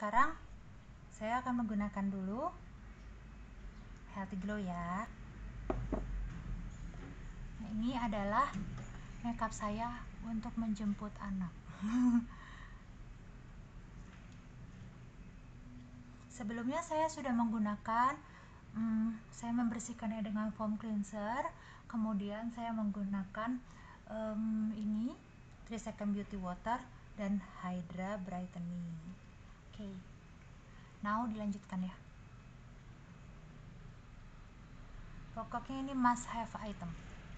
sekarang saya akan menggunakan dulu Healthy Glow ya. Nah, ini adalah makeup saya untuk menjemput anak. Sebelumnya saya sudah menggunakan saya membersihkannya dengan foam cleanser, kemudian saya menggunakan ini 3 Second Beauty Water dan Hydra Brightening. Oke, now dilanjutkan ya. Pokoknya ini must have item.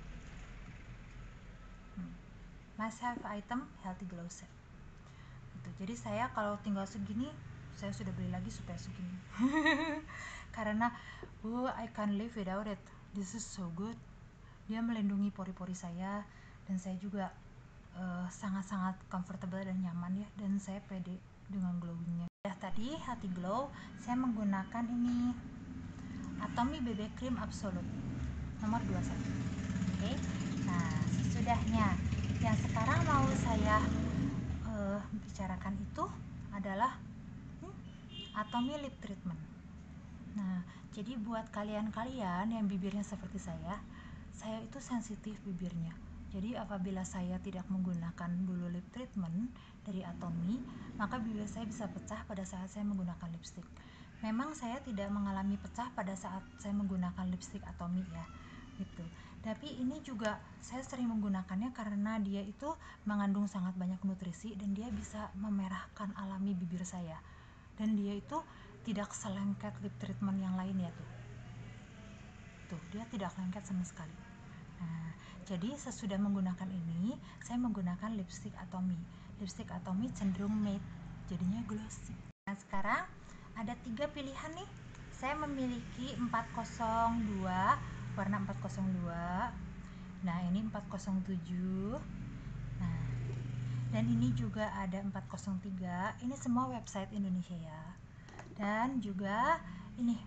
Must have item Healthy Glow Set. Jadi saya kalau tinggal segini, saya sudah beli lagi supaya segini. Karena I can't live without it. This is so good. Dia melindungi pori-pori saya, dan saya juga sangat-sangat comfortable dan nyaman ya, dan saya pede dengan glowingnya. Tadi Healthy Glow saya menggunakan ini Atomy BB Cream Absolute nomor 21. Oke. Nah, sesudahnya yang sekarang mau saya bicarakan itu adalah Atomy Lip Treatment. Nah, jadi buat kalian-kalian yang bibirnya seperti saya itu sensitif bibirnya. Jadi apabila saya tidak menggunakan dulu lip treatment dari Atomy, maka bibir saya bisa pecah pada saat saya menggunakan lipstick. Memang saya tidak mengalami pecah pada saat saya menggunakan lipstick Atomy ya, gitu. Tapi ini juga saya sering menggunakannya karena dia itu mengandung sangat banyak nutrisi dan dia bisa memerahkan alami bibir saya. Dan dia itu tidak selengket lip treatment yang lain ya tuh dia tidak lengket sama sekali. Nah, jadi sesudah menggunakan ini, saya menggunakan lipstick Atomy. Lipstick Atomy cenderung matte, jadinya glossy. Nah, sekarang ada 3 pilihan nih. Saya memiliki 402, warna 402. Nah, ini 407. Nah, dan ini juga ada 403. Ini semua website Indonesia ya. Dan juga ini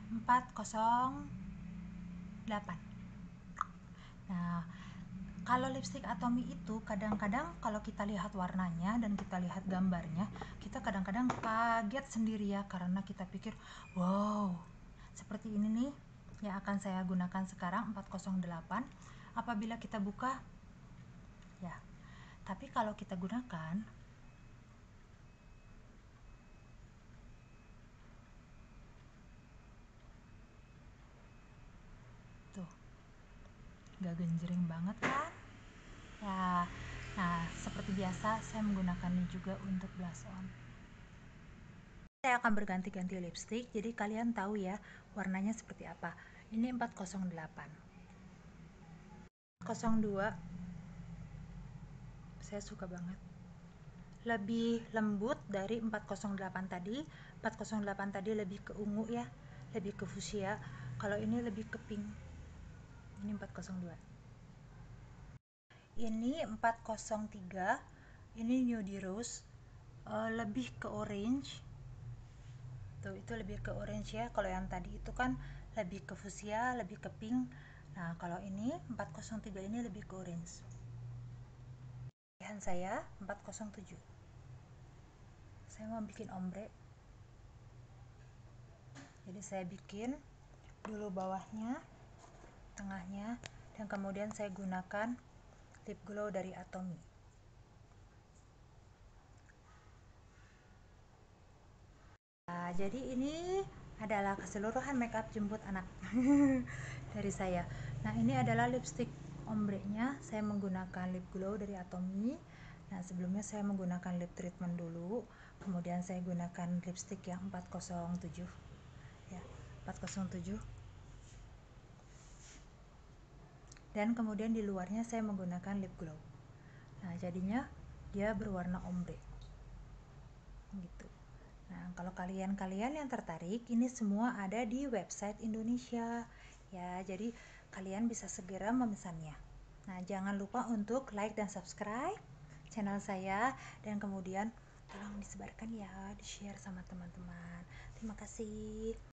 408. Nah, kalau lipstick Atomy itu kadang-kadang kalau kita lihat warnanya dan kita lihat gambarnya, kita kadang-kadang kaget sendiri ya, karena kita pikir, wow, seperti ini nih yang akan saya gunakan sekarang 408. Apabila kita buka, ya. Tapi kalau kita gunakan, tuh, gak genjreng banget kan? Ya, nah seperti biasa saya menggunakannya juga untuk blush on. Saya akan berganti-ganti lipstick, jadi kalian tahu ya warnanya seperti apa. Ini 408. 402 saya suka banget. Lebih lembut dari 408 tadi. 408 tadi lebih ke ungu ya, lebih ke fuchsia. Kalau ini lebih ke pink. Ini 402. Ini 403. Ini Nude Rose, lebih ke orange. Tuh, itu lebih ke orange ya. Kalau yang tadi itu kan lebih ke fuchsia, lebih ke pink. Nah, kalau ini 403 ini lebih ke orange. Pilihan saya 407. Saya mau bikin ombre. Jadi saya bikin dulu bawahnya, tengahnya, dan kemudian saya gunakan lip glow dari Atomy. Nah, jadi ini adalah keseluruhan makeup jemput anak dari saya. Nah, ini adalah lipstick ombre-nya. Saya menggunakan lip glow dari Atomy. Nah, sebelumnya saya menggunakan lip treatment dulu, kemudian saya gunakan lipstick yang 407 ya, 407. Dan kemudian di luarnya saya menggunakan lip glow. Nah, jadinya dia berwarna ombre gitu. Nah, kalau kalian yang tertarik, ini semua ada di website Indonesia ya. Jadi kalian bisa segera memesannya. Nah, jangan lupa untuk like dan subscribe channel saya, dan kemudian tolong disebarkan ya, di-share sama teman-teman. Terima kasih.